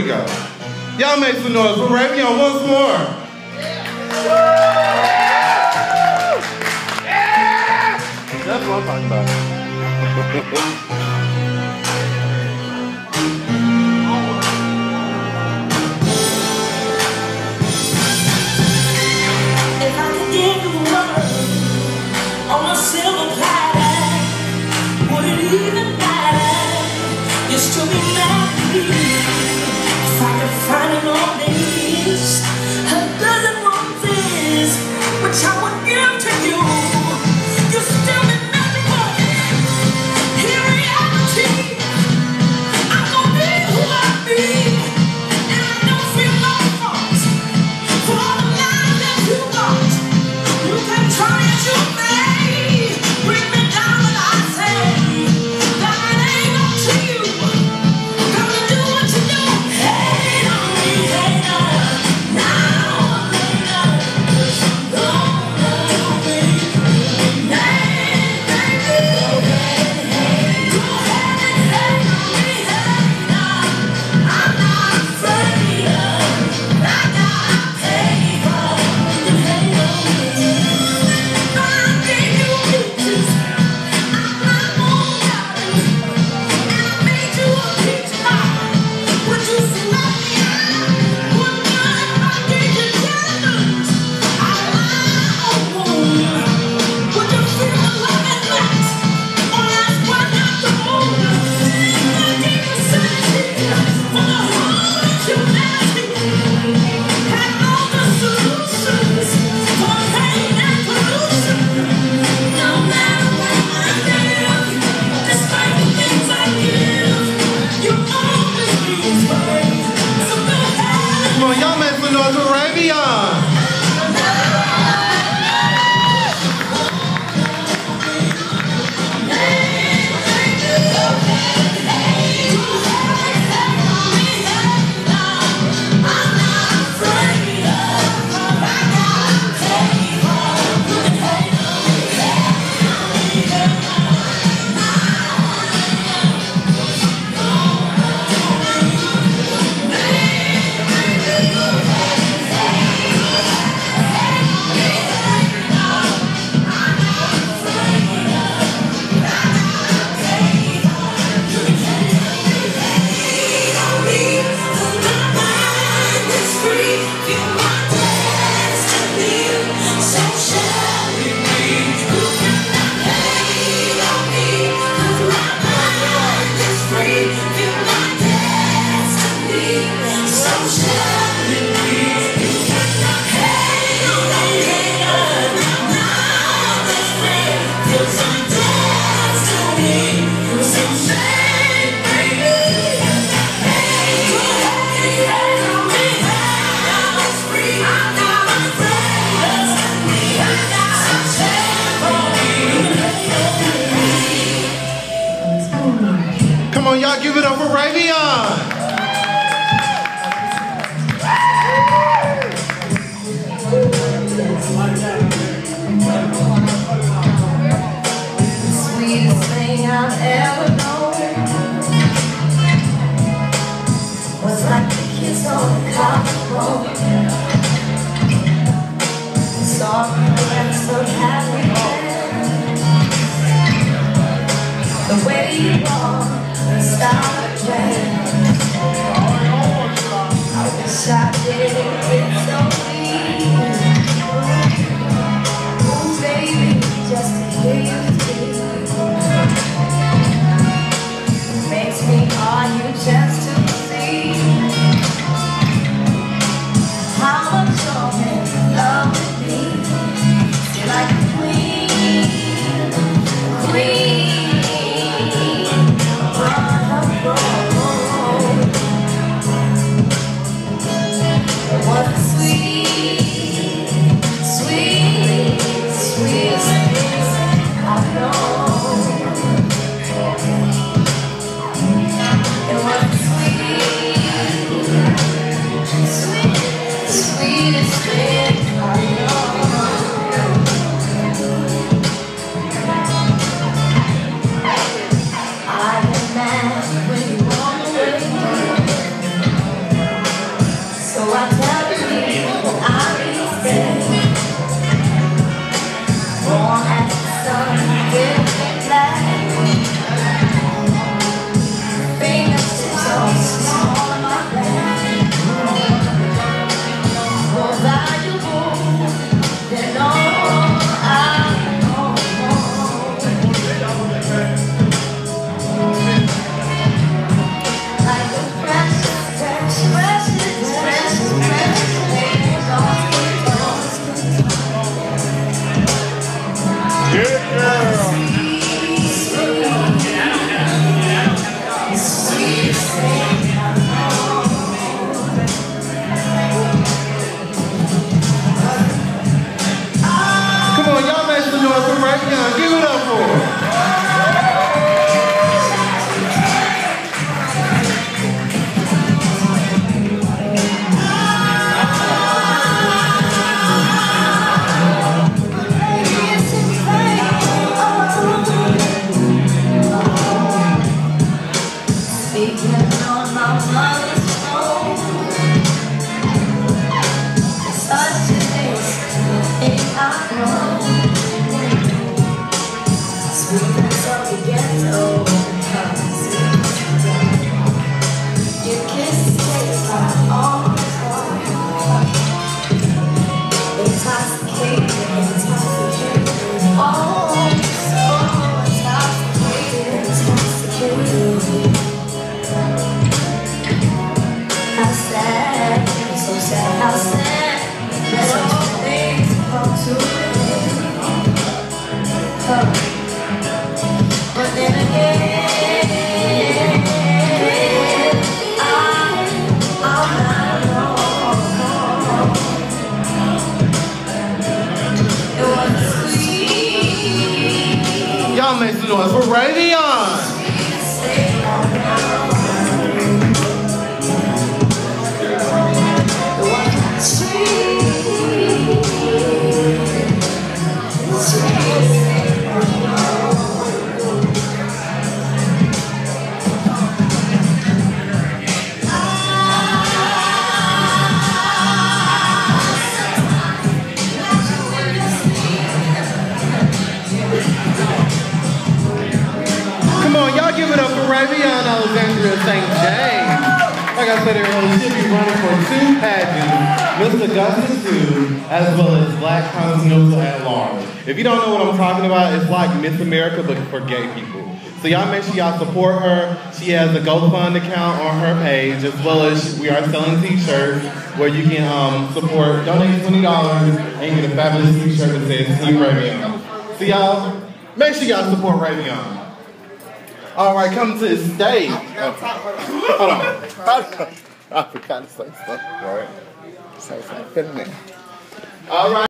we go. Y'all make some noise for Ravion once more. Yeah! That's what I'm talking about. If I could give you the world on a silver platter, would it even matter? You'd still be mad at me. If I could find an old days, a dozen roses, which I would give to you, you'd still be miserable. In reality, I'm gonna be who I be, and I don't feel no fault for all the lies that you got. You can try as you may, bring me down, but I say that it ain't up to you. Gonna do what you do. Hate on me, hater. Now I'm later. Go away. Nay, baby. Go ahead and hate on me, hater. I'm not afraid of like I pay for. You can hate on me. I gave you peaches. I'm my own garden. And I made you a peach pie. Would you slap me out? Would not if I gave you diamonds? I would you feel the love in that? Or that's why not the moon? I gave you sanity for the whole of humanity. Had all the solutions for pain and pollution. No matter what I live, despite the things I give, you always be afraid. So go ahead. Come on, y'all make some noise for Ravion. Rayvion. Give it up for her. But then again, I'm not wrong. It was sweet. Y'all make some noise for Rayvion. Y'all give it up for Rayvion Alexandria St. James. Like I said earlier, she'll be running for 2 pageants, Miss Augusta 2, as well as Black Continental at Large. If you don't know what I'm talking about, it's like Miss America, but for gay people. So y'all make sure y'all support her. She has a GoFund account on her page, as well as we are selling t-shirts where you can support, donate $20 and get a fabulous t-shirt that says Team Rayvion. So y'all, make sure y'all support Rayvion. All right, come to the stage. Hold on. I forgot to say something. All right. Say something. All right.